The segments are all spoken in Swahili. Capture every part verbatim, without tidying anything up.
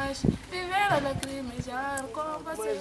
mais viver a lacrimejar com você.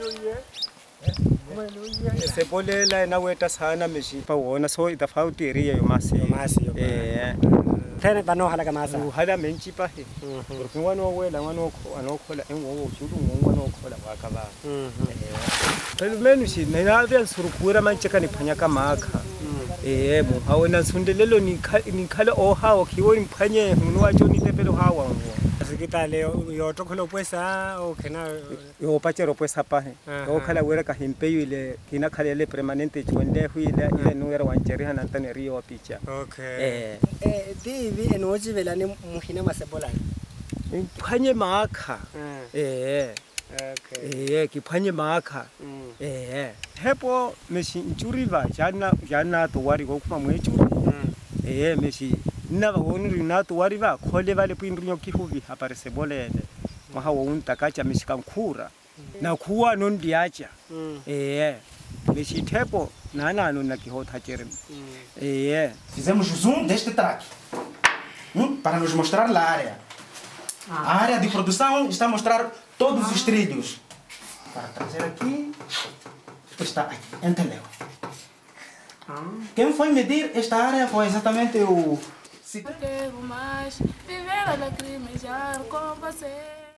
Sepolela na weta sana meshi pa wona so itafaa utiria yo masi masi yo eh tena bano hala masa hala menchi pa he porque wano wela wano anokhola engowo ushulu ngongwana okhola wakaba eh menu shi na avya surukura mancheka ni phanya kamaka eh mu hawena sundelelo ni ni khala o hawo khiwo ni phanye munu wacho ni tepelo hawa ngo sikita leo yo tokolo pesa o kena yo pachero pesa pa he o khala wera ka himpeyo ile kina khala le permanente chonde huile ile no era wancheri hana tane rio picha okay eh eh divi enoji velani muhina masebolani phanye makha eh okay eh ki phanye makha eh hepo meshi nchuriva jana jana to wari go kuma mwechuri eh meshi na woni na to wari va khole vale pindrinyo kihuvi hapare sebolele maha wonta kacha mishika nkhura na khuwa non diacha eh meshi tepo nana no na kihota cherem eh fizemos zoom deste track hum, para nos mostrar a área. A área de produção está a mostrar todos os trilhos. Para trazer aqui, está aqui, em teleu. Quem foi medir esta área foi exatamente o... Quero mais viver a lacrimejar com você.